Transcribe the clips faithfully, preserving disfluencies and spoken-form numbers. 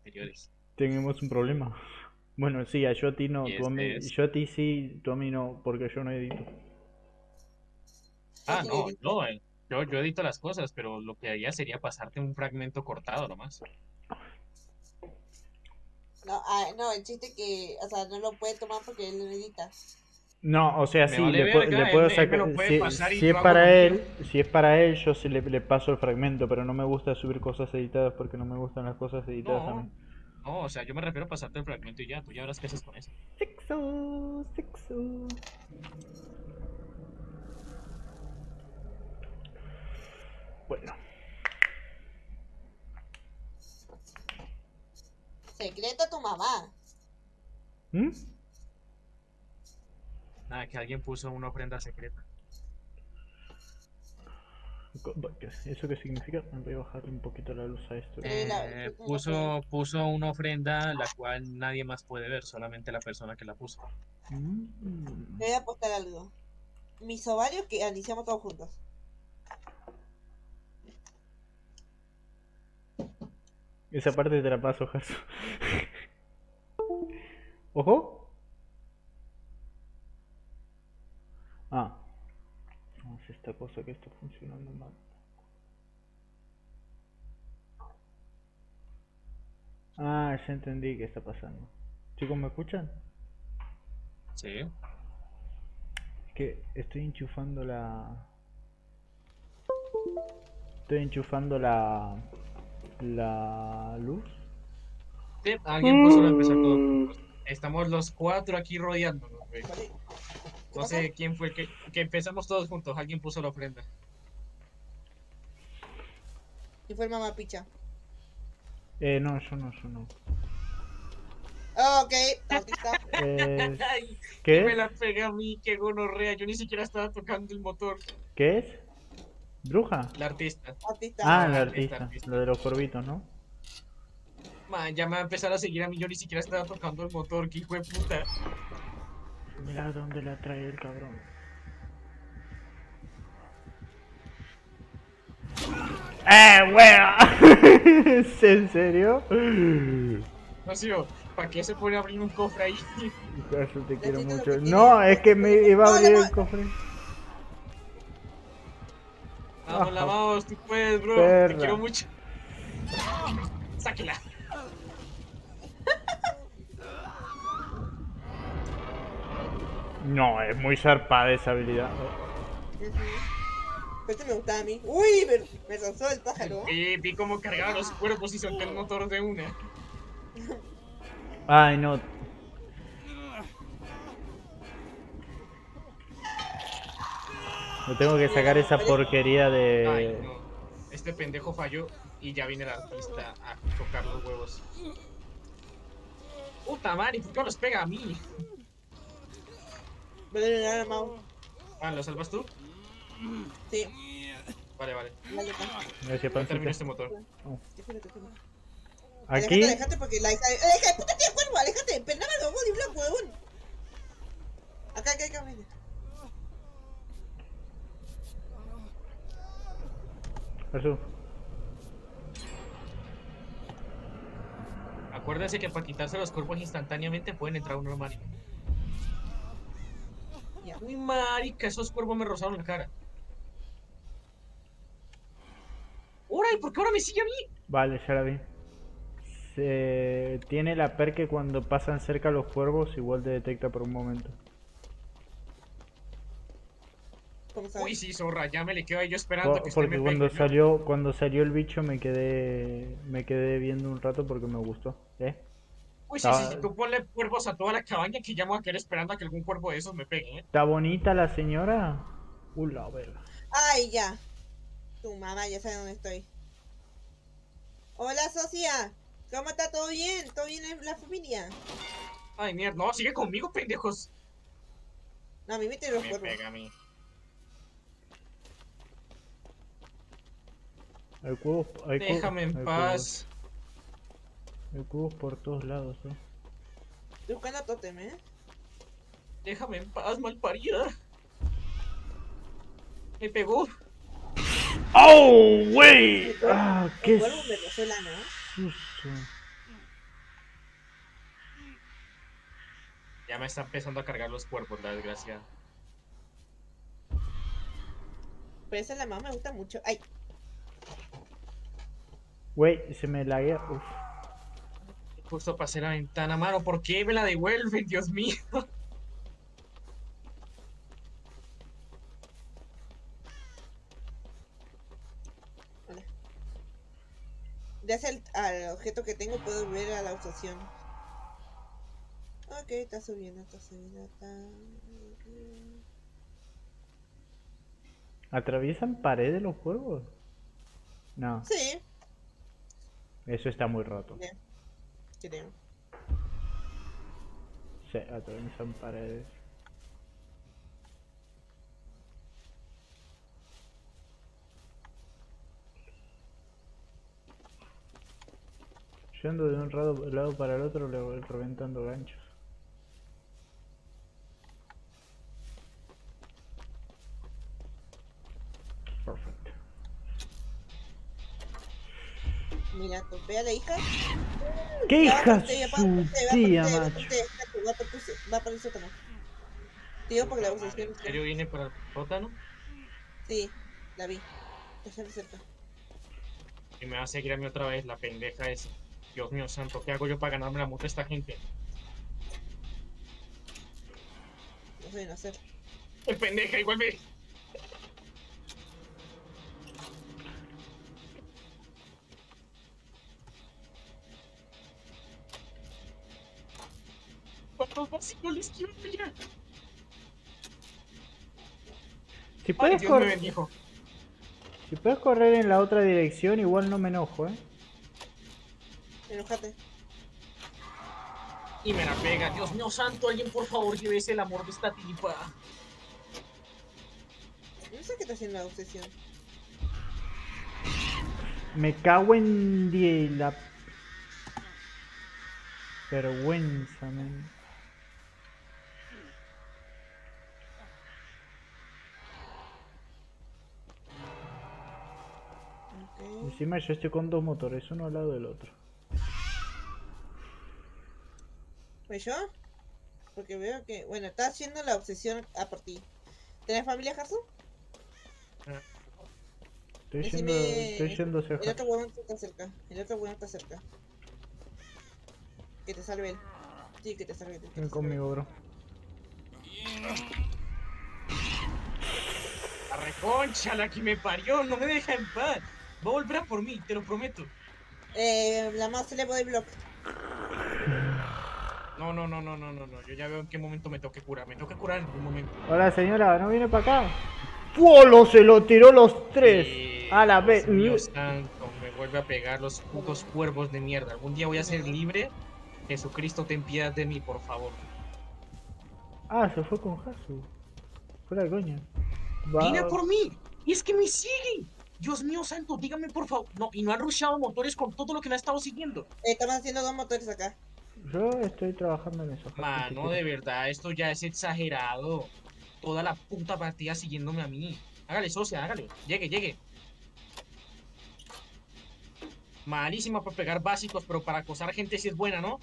anteriores. Tenemos un problema. Bueno, sí, a yo a ti no, Y tú a este mí, es... yo a ti sí, tú a mí no, porque yo no edito. Yo Ah, sí lo no, edito. no, eh, yo, yo edito las cosas, pero lo que haría sería pasarte un fragmento cortado nomás. No, ah, no, el chiste que, o sea, no lo puede tomar porque él lo edita. No, o sea, Me sí, vale le, pu- le verga, él puedo me, él me sacar. lo puede Si, pasar y si es yo hago lo para mío. él, si es para él, yo sí le, le paso el fragmento, pero no me gusta subir cosas editadas porque no me gustan las cosas editadas a mí. No, no, o sea, yo me refiero a pasarte el fragmento y ya, tú ya verás qué haces con eso. Sexo, sexo. Bueno. Secreto a tu mamá. ¿Mm? Nada, que alguien puso una ofrenda secreta. ¿Eso qué significa? Me voy a bajarle un poquito la luz a esto. Eh, la- Eh, la- la- puso, puso una ofrenda la cual nadie más puede ver, solamente la persona que la puso. Mm. Te voy a apostar algo. Mis ovarios que iniciamos todos juntos. Esa parte te la paso, Gerson. ¿Ojo? Ah. No, es esta cosa que está funcionando mal. Ah, ya entendí qué está pasando. Chicos, ¿me escuchan? Sí. Es que estoy enchufando la... Estoy enchufando la... La luz. Sí, alguien puso a empezar todos juntos. Estamos los cuatro aquí rodeándonos, güey. ¿Vale? ¿Qué No pasó? sé quién fue el que, que empezamos todos juntos. Alguien puso la ofrenda. Y fue el mamá picha. Eh, no, yo no, yo no. Oh, ok, autista. Eh, Ay, ¿Qué y me es? la pega a mí, qué gonorrea. Yo ni siquiera estaba tocando el motor. ¿Qué es? ¿Bruja? La artista. Autista. Ah, No, la artista, artista. artista. Lo de los corbitos, ¿no? Man, ya me va a empezar a seguir a mí. Yo ni siquiera estaba tocando el motor. Qué hijo de puta. Mira dónde la trae el cabrón. ¡Eh, wea! ¿Es en serio? No sé, ¿para qué se pone a abrir un cofre ahí? Eso te quiero Necesito lo mucho. que tiene. No, es que me iba a No, abrir no, el no. cofre. Vamos, la vamos, tú puedes, bro. Perra. Te quiero mucho. Sáquela. No, es muy zarpada esa habilidad. Ujú. Pero este me gustaba a mí. Uy, me, me rozó el pájaro. Y vi cómo cargaba los cuerpos y solté el motor de una. Ay, no. No tengo que sacar esa porquería Ay, de... no. Este pendejo falló y ya viene el artista a tocar los huevos. Puta madre, ¿por qué no los pega a mí? Me deben dar mouse. Ah, ¿lo salvas tú? Sí. Vale, vale. Dale, pa. Gracias, Ya termino pancita. este motor. Espérate, espérate. Aquí... Alejate, alejate porque la hija de... ¡Aleja, puta tío, cuervo! ¡Alejate! ¡Pero nada más body block, huevón! Acá, acá, acá, venga. Jesús. Acuérdense que para quitarse los cuerpos instantáneamente pueden entrar a un armario. Ya. Uy, marica, esos cuervos me rozaron la cara. ¡Ora! ¿Y por qué ahora me sigue a mí? Vale, ya la vi. Se... Tiene la per que cuando pasan cerca los cuervos igual te detecta por un momento. ¿Cómo sabes? Uy, sí, zorra, ya me le quedo ahí yo esperando Po- que usted Porque me cuando pegue. salió, cuando salió el bicho me quedé me quedé viendo un rato porque me gustó. ¿Eh? Uy, sí, sí, Ah. sí, tú ponle cuervos a toda la cabaña que ya me voy a quedar esperando a que algún cuervo de esos me pegue, ¿eh? ¿Está bonita la señora? Uh, la verga. Ay, ya. Tu mamá ya sabe dónde estoy. Hola, socia. ¿Cómo está? ¿Todo bien? ¿Todo bien en la familia? Ay, mierda, no, sigue conmigo, pendejos. No, a mí me meten los Me cuervos. pega a mí. Hay cuervos, hay cuervos- Déjame en hay paz. cuervos- hay cuervos por todos lados, ¿eh? Estoy buscando tótem, ¿eh? Déjame en paz, malparida. Me pegó. ¡Oh, güey! Ah, El qué cuervo me rozó el ano, ¿eh? susto. Ya me está empezando a cargar los cuerpos, la desgracia. Pero esa la mamá me gusta mucho. Ay, Güey, se me laguea. Uf. Justo pasé la ventana, mano. ¿Por qué me la devuelven, Dios mío? hola. Gracias al, al objeto que tengo puedo ver a la obsesión. Ok, está subiendo, está subiendo, está... ¿Atraviesan paredes los juegos? No, Sí, eso está muy roto. bien, creo. Sí, atraviesan paredes. Yendo de un lado, lado para el otro, le voy reventando ganchos. Perfecto. Mira, topé a la hija. ¿Qué Ya va hija por usted, ya va por su usted, va por tía, usted, va por macho? usted, va por usted, va por el sótano. Te digo porque la obsesión ¿En está... serio viene para el sótano? Sí, la vi. Está cerca. Y me va a seguir a mí otra vez, la pendeja esa. Dios mío santo, ¿qué hago yo para ganarme la moto a esta gente? No sé, no hacer. ¡Qué pendeja! Igual me... ¿Cuántos vacíos les quiero pillar? Si Ay, puedes, Dios me cor- bendijo. si puedes correr en la otra dirección, igual no me enojo, ¿eh? Enojate. Y me la pega. Dios mío santo, alguien por favor llévese el amor de esta tipa. No sé qué está haciendo la obsesión. Me cago en die la vergüenza, man. Ok. Encima yo estoy con dos motores, uno al lado del otro. ¿Pues yo? Porque veo que, bueno, está haciendo la obsesión a por ti. ¿Tenés familia, Jasu? Estoy Decime, yendo, estoy yendo hacia el otro Hudson. huevón está cerca. El otro huevón está cerca. Que te salve él. Sí, que te salve él. que te Ven salve él. conmigo, bro. La reconcha, la que me parió, no me deja en paz. Va a volver a por mí, te lo prometo. Eh, la mouse le body block. No, no, no, no, no, no, no. Yo ya veo en qué momento me tengo que curar. Me tengo que curar en algún momento. Hola señora, ¿no viene para acá? ¡Polo! Se lo tiró los tres. Eh, A la vez. Dios mío santo, me vuelve a pegar los putos cuervos de mierda. Algún día voy a ser libre. Jesucristo, ten piedad de mí, por favor. Ah, se fue con Hasu. Fuera de coña. Va- ¡Viene a por mí! ¡Y es que me siguen! Dios mío santo, dígame por favor. No, y no han rushado motores con todo lo que me ha estado siguiendo. Eh, estamos haciendo dos motores acá. Yo estoy trabajando en eso. Hasu, si Mano, quieres. de verdad, esto ya es exagerado. Toda la puta partida siguiéndome a mí. Hágale, socia, hágale. Llegue, llegue. Malísima para pegar básicos, pero para acosar gente sí es buena, ¿no?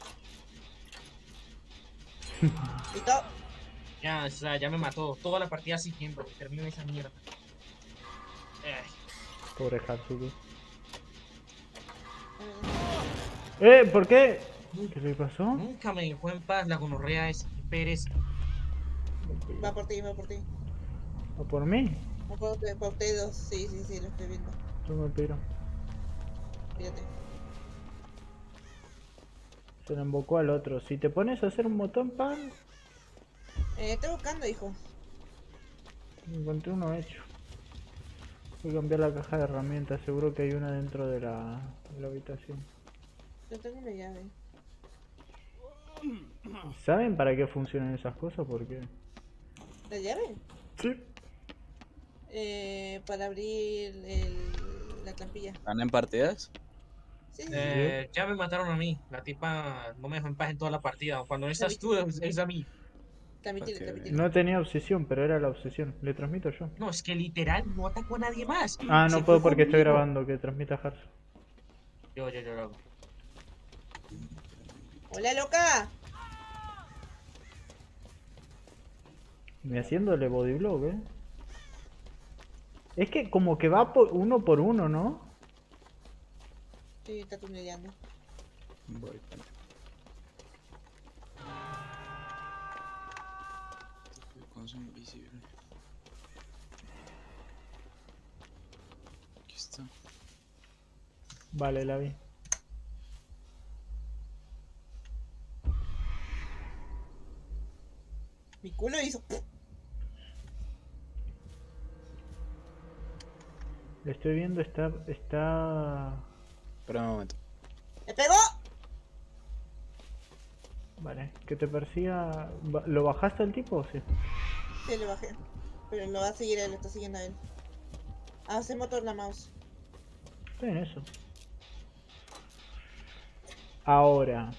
¿Listo? Ya, o sea, ya me mató. Toda la partida siguiendo. Termina esa mierda. Eh, Pobre Hasu. Eh, ¿por qué? ¿Qué le pasó? nunca me dejó en paz la gonorrea esa. Qué pereza. Va por ti, va por ti. ¿O por mí? Va por, usted- por ustedes dos. Sí, sí, sí, lo estoy viendo. Yo me piro. Fíjate. Se le embocó al otro. Si te pones a hacer un botón, pan, Eh, estoy buscando, hijo. encontré uno hecho. Voy a cambiar la caja de herramientas. Seguro que hay una dentro de la, de la habitación. Yo tengo una llave. ¿Saben para qué funcionan esas cosas? ¿Por qué? ¿La llave? Sí. Eh, para abrir el, la trampilla. ¿Están en partidas? Sí, sí, sí. Eh, ya me mataron a mí. La tipa no me dejó en paz en toda la partida. Cuando no estás tú, es, es a mí. Transmitile, Ok. transmitile. No tenía obsesión, pero era la obsesión. Le transmito yo. No, es que literal no atacó a nadie más. Ah, Se no fue puedo porque estoy conmigo. grabando. Que transmita Harsu. Yo, yo, yo lo hago. ¡Hola, loca! Me haciéndole body block, eh. Es que como que va por uno por uno, ¿no? Sí, está tuneleando. Voy, vale. Cosa invisible. Aquí está. Vale, la vi. Mi culo hizo. Le estoy viendo, está... está... Espera un momento. ¡Me pegó! Vale, que te persiga... Ba- ¿Lo bajaste al tipo o sí? Sí, lo bajé. Pero lo va a seguir él, lo está siguiendo a él. Ah, hace motor la mouse. Estoy en eso. Ahora...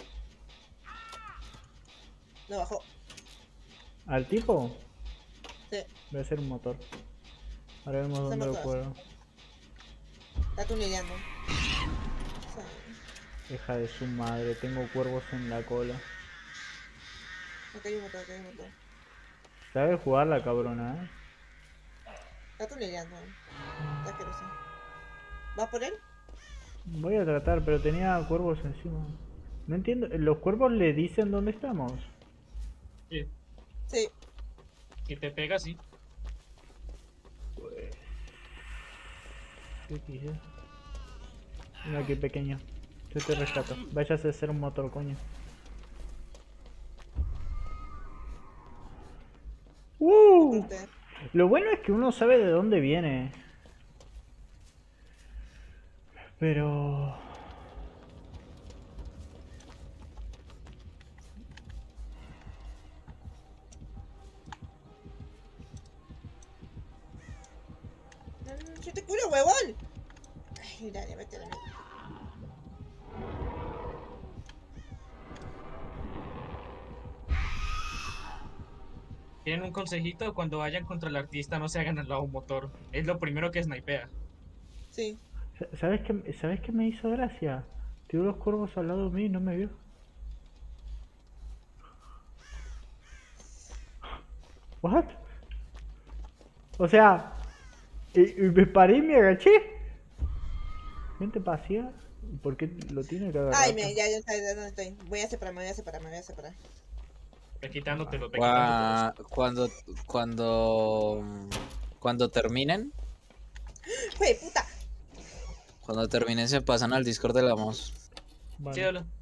Lo bajó. ¿Al tipo? Sí, Debe ser un motor. Ahora vemos Son dónde lo motores. puedo. está tuneleando. Sí. Hija de su madre, tengo cuervos en la cola. Acá hay un motor, acá hay un motor. Sabe jugar la cabrona, eh. Está tuneleando. Está asqueroso. ¿Vas por él? Voy a tratar, pero tenía cuervos encima. No entiendo, ¿los cuervos le dicen dónde estamos? Sí. Sí. Si te pega, sí. ¿Qué quise? Mira aquí pequeño. Yo te rescato. Váyase a hacer un motor, coño. ¡Uh! Corté. Lo bueno es que uno sabe de dónde viene. Pero... No, no, no, yo te curo, huevón. Ay, dale, vete a la mierda. Tienen un consejito: cuando vayan contra el artista no se hagan al lado un motor. Es lo primero que snipea. Sí. Sa- ¿Sabes qué, ¿sabes qué me hizo gracia? Tiró los cuervos al lado de mí y no me vio. ¿What? O sea, y, y me paré y me agaché. Gente pasea, ¿por qué lo tiene que agarrar? Ay, mira, ya, ya sabes de dónde estoy. Voy a separarme, voy a separarme, voy a separar. Ve quitándotelos, ve Gua- quitándotelos. Cuando, cuando, cuando terminen, ¡Jue puta! cuando terminen se pasan al Discord de la mouse. Vale. Sí, hola.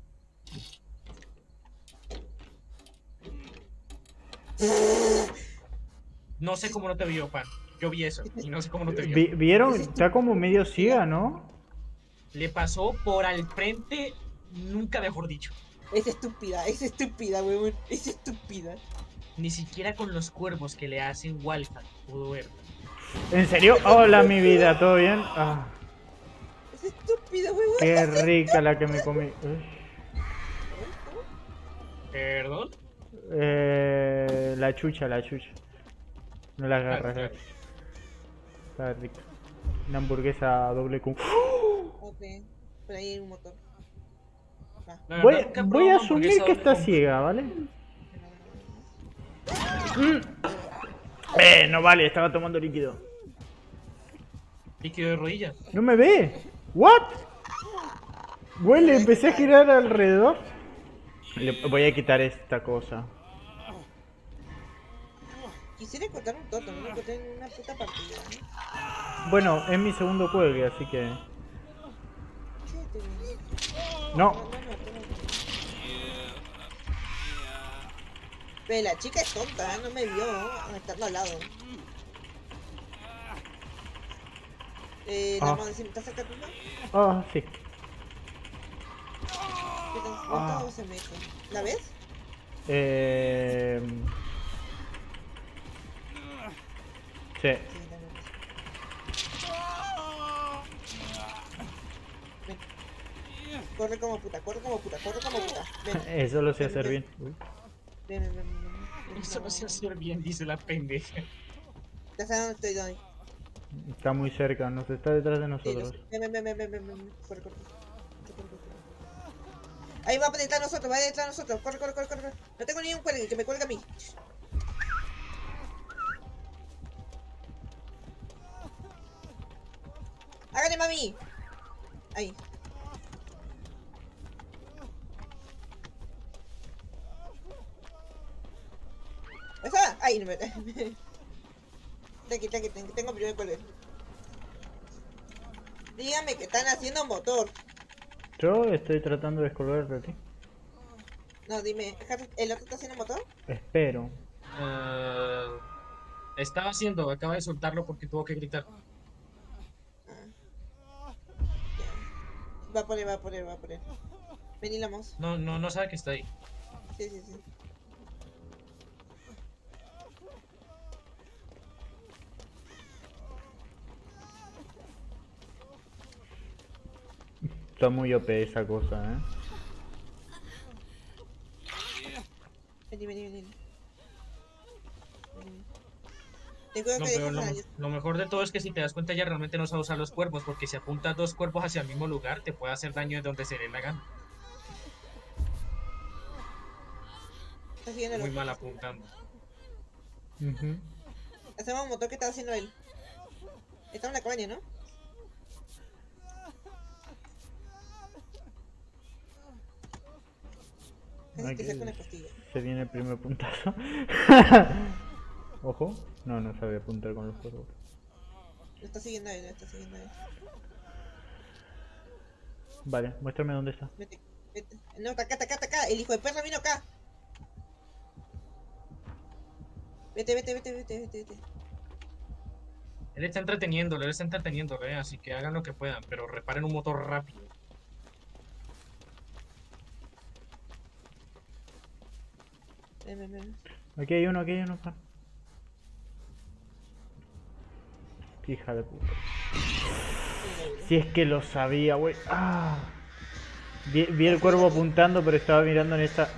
No sé cómo no te vio, pan. Yo vi eso y no sé cómo no te vio. Vi- ¿Vieron? Está como medio ciega, ¿no? Le pasó por al frente, nunca mejor dicho. Es estúpida, es estúpida, huevón. Es estúpida. Ni siquiera con los cuervos que le hacen Walfa pudo ver. ¿En serio? Hola, mi vida, ¿todo bien? Ah, Es estúpida, huevón. qué rica la que me comí. Uy. ¿Perdón? Eh, la chucha, la chucha. No la Ah, agarras. claro. Está rica. Una hamburguesa doble con... Ok, por ahí hay un motor. Va. La Voy, verdad, nunca he voy probado a una asumir hamburguesa que doble está con- ciega, ¿vale? Mm. Eh, no vale, estaba tomando líquido. Líquido de rodilla. No me ve. ¿What? Güey, le empecé a girar alrededor. Le voy a quitar esta cosa. Quisiera encontrar un toto, no lo encontré en una puta partida. ¿eh? Bueno, es mi segundo juego, así que... Quédate, güey. No, No, no, no, no, no. Ve, la chica es tonta, ¿eh? No me vio, ¿no? Estando al lado. Eh, Ah. la madre, ¿me estás cerca tuya? ah, sí. ¿Qué tan Ah. cuánto se mete? ¿La ves? Eh... Sí. Sí, la ves. Ven. Corre como puta, corre como puta, corre como puta. Ven, Eso lo sé ven, hacer ven. bien. Uy. Ven, ven, ven, ven, ven. Ven, Eso no se no. hace bien, dice la pendeja. Ya sabes dónde estoy, Donny. Está muy cerca, nos está detrás de Sí, lo nosotros. sé. Ven, ven, ven, ven, ven, ven, ven. Corre, corre. Corre, corre, corre. Ahí va detrás de nosotros, va detrás de nosotros. Corre, corre, corre, corre. No tengo ni un cuelgue, que me cuelgue a mí. vi. Ahí. ¿Esa? Ahí, no me... Tranqui, tranqui, tranqui, tengo primero que volver. Dígame que están haciendo motor. Yo estoy tratando de descolgarte a ti. No, dime, ¿el otro está haciendo motor? Espero. Eh, estaba haciendo, acaba de soltarlo porque tuvo que gritar. Ah. Ya. Va por él, va por él, va por él. Vení, Lamos. No, no, no sabe que está ahí. Sí, sí, sí. Está muy O P esa cosa, eh. Vení, vení, vení. Vení. Te cuido No, que pero dejes lo, a nadie. lo mejor de todo es que si te das cuenta ella realmente no sabe usar los cuerpos, porque si apuntas dos cuerpos hacia el mismo lugar te puede hacer daño de donde se le la gana. Está siguiendo el Muy otro. mal apuntando. Ujú. Hacemos un motor que está haciendo él. Está en la cabaña, ¿no? Casi que Aquí saca una costilla. se viene el primer puntazo. Ojo. No, no sabe apuntar con los cuervos. Lo está siguiendo a él, lo está siguiendo a él. Vale, muéstrame dónde está. Vete, vete. No, está acá, está acá, está acá. El hijo de perra vino acá. Vete, vete, vete, vete, vete, vete. Él está entreteniéndolo, él está entreteniéndolo, ¿eh? Así que hagan lo que puedan, pero reparen un motor rápido. Ven, ven, ven. Aquí hay uno, aquí hay uno, pan. Hija de puta. Si es que lo sabía, güey. Ah. Vi, vi el cuervo apuntando, pero estaba mirando en esta.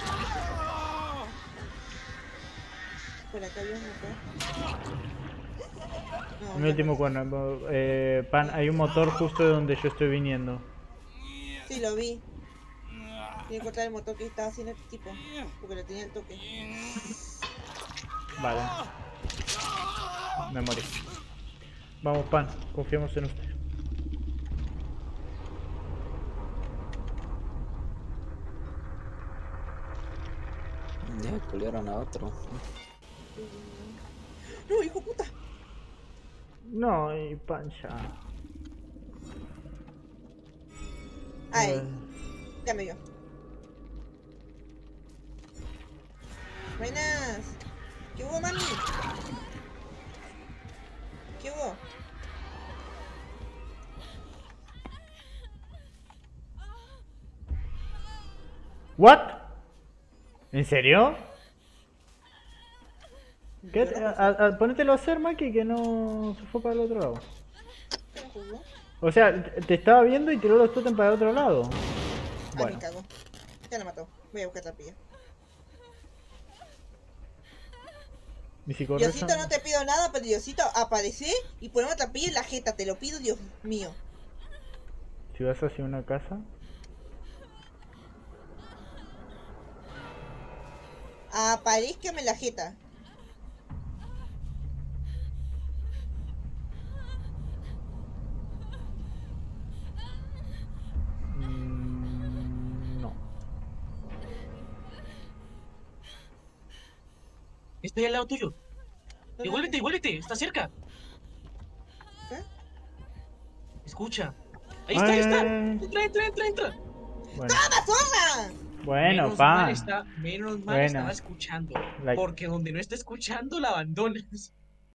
Por acá había un motor. No, Mi ya último no. cuerno. Eh, pan, hay un motor justo de donde yo estoy viniendo. Sí, lo vi. Tiene que cortar el motor que estaba haciendo este tipo. Porque le tenía el toque. Vale. Me morí. Vamos, pan. Confiamos en usted. Ya culiaron a otro. No, hijo de puta. No, y pan ya. Ay, Eh, ya me vio. Buenas. ¿Qué hubo, mami? ¿Qué hubo? ¿What? ¿En serio? ¿Qué? A, a- ponételo a hacer, Maki, que no se fue para el otro lado. ¿Qué me jugó? O sea, te te estaba viendo y tiró los totem para el otro lado. Ay, Bueno, me cago. Ya lo mató. Voy a buscar trapilla. mi psicorreza. Diosito, no te pido nada, pero Diosito, aparece y ponemos trapilla en la jeta. Te lo pido, Dios mío. Si vas hacia una casa. Aparezcame en la jeta. mm, no. Estoy al lado tuyo. ¿Dónde? Devuélvete, devuélvete, está cerca. ¿Qué? Escucha. Ahí está, ahí está. Ay. Entra, entra, entra, entra. Bueno, ¡Toma, zorra! bueno, menos mal pan. está, menos mal Buena. estaba escuchando. La- Porque donde no está escuchando la abandonas.